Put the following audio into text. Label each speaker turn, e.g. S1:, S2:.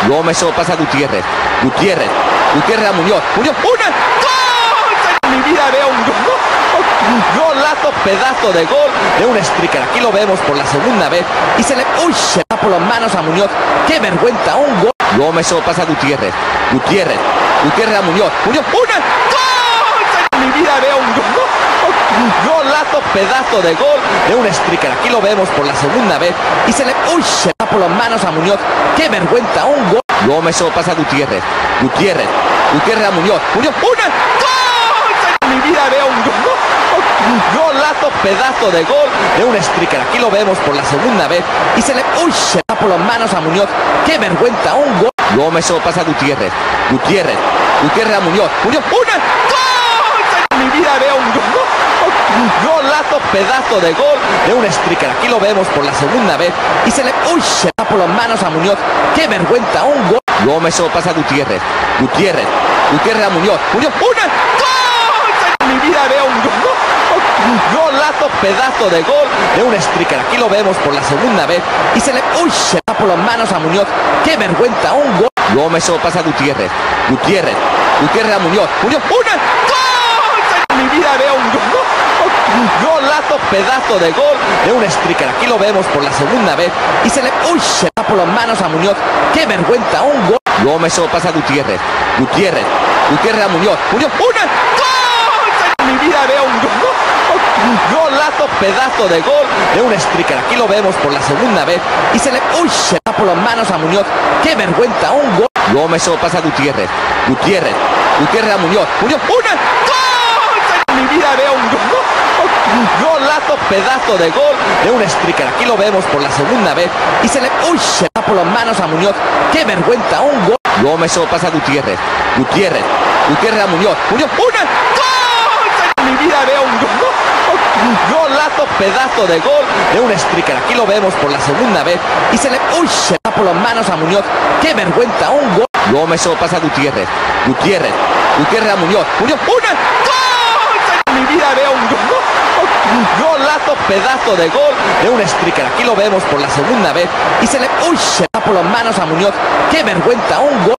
S1: Gómez se lo pasa a Gutiérrez. Gutiérrez a Muñoz. Muñoz, ¡una! ¡Gol! En mi vida veo un gol. Golazo, pedazo de gol de un striker. Aquí lo vemos por la segunda vez. Y se le... ¡Uy! Se da por las manos a Muñoz. ¡Qué vergüenza! Un gol. Gómez se lo pasa a Gutiérrez. Gutiérrez a Muñoz. Muñoz, ¡una! ¡Gol! En mi vida veo un gol. Golazo, pedazo de gol de un striker. Aquí lo vemos por la segunda vez. Y se le... ¡Uy! Se da por las manos a Muñoz. ¡Qué vergüenza! Un gol. Gómez se lo pasa a Gutiérrez. Gutiérrez a Muñoz. Muñoz, ¡una! ¡Gol! En mi vida veo un gol. Golazo, pedazo de gol de un striker. Aquí lo vemos por la segunda vez. Y se le... ¡Uy! Se da por las manos a Muñoz. ¡Qué vergüenza! Un gol. Gómez se lo pasa a Gutiérrez. Gutiérrez a Muñoz. Muñoz, ¡una! ¡Gol! En mi vida veo un gol. Golazo, pedazo de gol de un striker. Aquí lo vemos por la segunda vez. Y se le... ¡Uy! Se da por las manos a Muñoz. ¡Qué vergüenza! Un gol. Gómez se lo pasa a Gutiérrez. Gutiérrez a Muñoz. Muñoz, ¡una! ¡Gol! En mi vida veo un gol. Golazo, pedazo de gol de un striker. Aquí lo vemos por la segunda vez. Y se le... ¡Uy! Se da por las manos a Muñoz. ¡Qué vergüenza! Un gol. Gómez se lo pasa a Gutiérrez. Gutiérrez a Muñoz. Muñoz, ¡una! ¡Gol! En mi vida veo un gol. Golazo, pedazo de gol de un striker. Aquí lo vemos por la segunda vez. Y se le... ¡Uy! Se da por las manos a Muñoz. ¡Qué vergüenza! Un gol. Gómez se lo pasa a Gutiérrez. Gutiérrez a Muñoz. Muñoz, ¡una! ¡Gol! En mi vida veo un gol. Golazo, pedazo de gol de un striker. Aquí lo vemos por la segunda vez. Y se le... ¡Uy! Se da por las manos a Muñoz. ¡Qué vergüenza! Un gol. Gómez se lo pasa a Gutiérrez. Gutiérrez a Muñoz. Muñoz, ¡una! ¡Gol! En mi vida veo un gol. Golazo, pedazo de gol de un striker. Aquí lo vemos por la segunda vez. Y se le... ¡Uy! Se da por las manos a Muñoz. ¡Qué vergüenza! Un gol. Gómez se lo pasa a Gutiérrez. Gutiérrez a Muñoz. Muñoz, ¡una! ¡Gol! En mi vida veo un gol. Golazo, pedazo de gol de un striker. Aquí lo vemos por la segunda vez. Y se le... ¡Uy! Se da por las manos a Muñoz. ¡Qué vergüenza! Un gol. Gómez se lo pasa a Gutiérrez. Gutiérrez a Muñoz. Muñoz, ¡una! ¡Gol! En mi vida veo un gol. Golazo, pedazo de gol de un striker. Aquí lo vemos por la segunda vez. Y se le... ¡Uy! Se da por las manos a Muñoz. ¡Qué vergüenza! Un gol.